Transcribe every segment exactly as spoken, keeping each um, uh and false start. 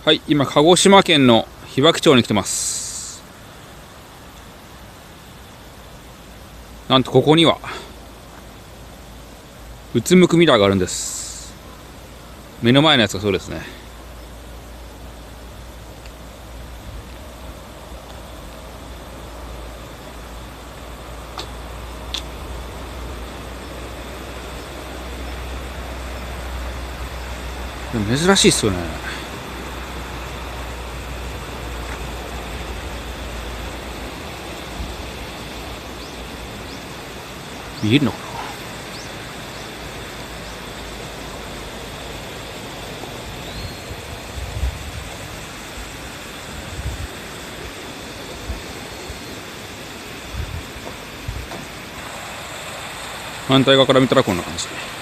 はい、今鹿児島県の被爆町に来てます。なんとここにはうつむくミラーがあるんです。目の前のやつがそうですね。でも珍しいっすよね。見えるのかな。反対側から見たらこんな感じ。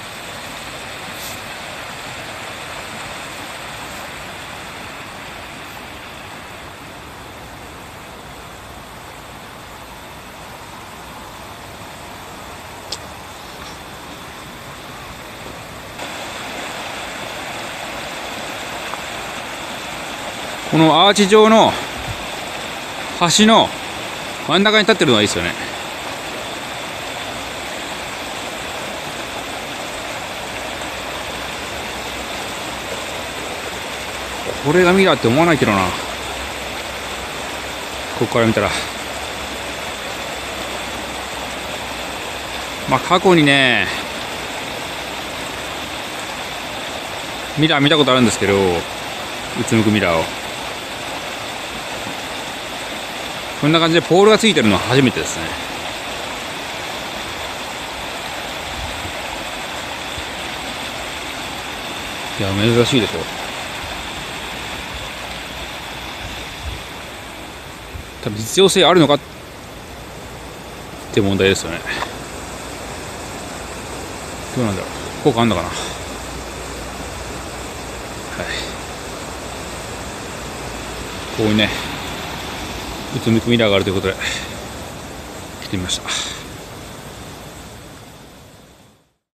このアーチ状の橋の真ん中に立ってるのがいいですよね。これがミラーって思わないけどな、ここから見たら。まあ過去にねミラー見たことあるんですけど、うつむくミラーをこんな感じでポールがついてるのは初めてですね。いや珍しいでしょ。多分実用性あるのかって問題ですよね。どうなんだろう、効果あんのかな。はい、こういうねうつむくミラーがあるということで来てみました。